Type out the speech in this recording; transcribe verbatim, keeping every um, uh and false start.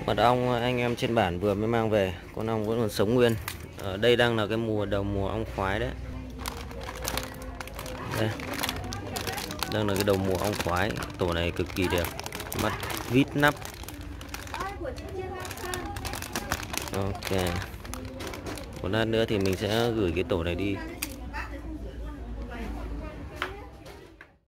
Mật ong anh em trên bản vừa mới mang về, con ong vẫn còn sống nguyên. Ở đây đang là cái mùa đầu mùa ong khoái đấy. Đây, đang là cái đầu mùa ong khoái. Tổ này cực kỳ đẹp, mắt vít nắp. Ok, một lát nữa thì mình sẽ gửi cái tổ này đi